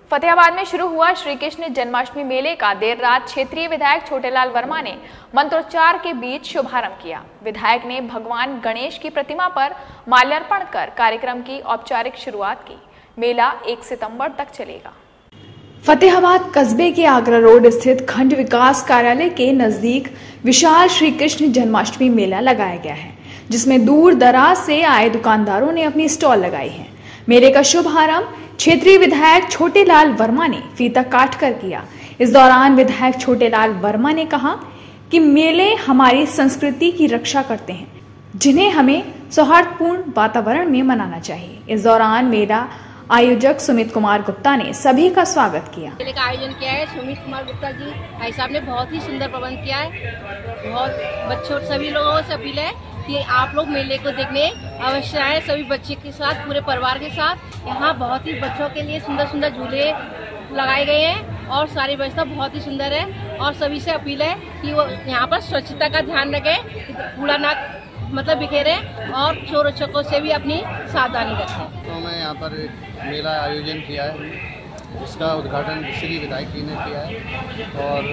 फतेहाबाद में शुरू हुआ श्री कृष्ण जन्माष्टमी मेले का देर रात क्षेत्रीय विधायक छोटेलाल वर्मा ने मंत्रोच्चार के बीच शुभारंभ किया। विधायक ने भगवान गणेश की प्रतिमा पर माल्यार्पण कर कार्यक्रम की औपचारिक शुरुआत की। मेला 1 सितंबर तक चलेगा। फतेहाबाद कस्बे के आगरा रोड स्थित खंड विकास कार्यालय के नजदीक विशाल श्री कृष्ण जन्माष्टमी मेला लगाया गया है, जिसमें दूर दराज से आए दुकानदारों ने अपनी स्टॉल लगाई है। मेले का शुभारंभ क्षेत्रीय विधायक छोटेलाल वर्मा ने फीता काटकर किया। इस दौरान विधायक छोटेलाल वर्मा ने कहा कि मेले हमारी संस्कृति की रक्षा करते हैं, जिन्हें हमें सौहार्दपूर्ण वातावरण में मनाना चाहिए। इस दौरान मेला आयोजक सुमित कुमार गुप्ता ने सभी का स्वागत किया। मेले का आयोजन किया है सुमित कुमार गुप्ता जी भाई साहब ने बहुत ही सुंदर प्रबंध किया है। बहुत बच्चों सभी लोगों से अपील है कि आप लोग मेले को देखने अवश्य आए, सभी बच्चे के साथ, पूरे परिवार के साथ। यहाँ बहुत ही बच्चों के लिए सुंदर सुंदर झूले लगाए गए हैं और सारी व्यवस्था बहुत ही सुंदर है। और सभी से अपील है कि वो यहाँ पर स्वच्छता का ध्यान रखें, कूड़ा ना बिखेरे और चोरों चक्कों से भी अपनी सावधानी रखें। तो मैं यहाँ पर मेला आयोजन किया है, इसका उद्घाटन श्री विधायक जी ने किया है और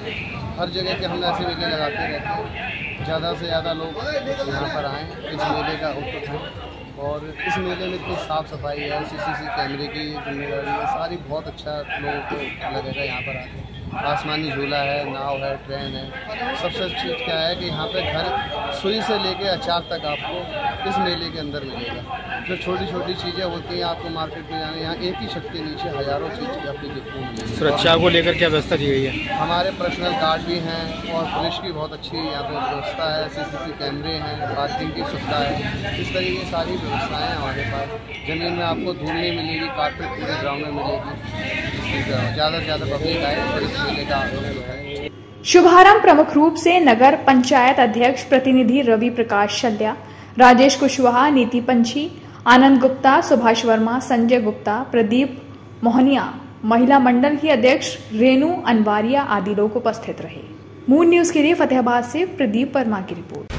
हर जगह के हम ऐसे मेले लगाते रहते हैं। ज़्यादा से ज़्यादा लोग यहाँ पर आएँ, इस मेले का उत्सव उठाएँ। और इस मेले में इतनी साफ़ सफाई है, सीसीटीवी कैमरे की जिम्मेदारी है, सारी बहुत अच्छा लोगों को लगेगा। यहाँ पर आके आसमानी झूला है, नाव है, ट्रेन है। सबसे अच्छी चीज़ क्या है कि यहाँ पे घर सुई से लेके अचार तक आपको इस मेले के अंदर मिलेगा। जो छोटी छोटी चीज़ें होती हैं आपको मार्केट में जाने, यहाँ एक ही छत के नीचे हज़ारों चीज़ आपकी देखने को मिलेगी। सुरक्षा को लेकर क्या व्यवस्था की गई है? हमारे पर्सनल गार्ड भी हैं और पुलिस की बहुत अच्छी यहाँ पर व्यवस्था है। सीसीटीवी कैमरे हैं, पार्किंग की सुविधा है। इस तरीके की सारी व्यवस्थाएँ हैं हमारे पास। ज़मीन में आपको धूल नहीं मिलेगी, कारपेट पूरे ग्राउंड में मिलेगी। ज़्यादा से ज़्यादा पब्लिक आए और इस मेले का आयोजन है। शुभारंभ प्रमुख रूप से नगर पंचायत अध्यक्ष प्रतिनिधि रवि प्रकाश शल्या, राजेश कुशवाहा, नीति पंछी, आनंद गुप्ता, सुभाष वर्मा, संजय गुप्ता, प्रदीप मोहनिया, महिला मंडल की अध्यक्ष रेणु अनवारिया आदि लोग उपस्थित रहे। मून न्यूज के लिए फतेहाबाद से प्रदीप वर्मा की रिपोर्ट।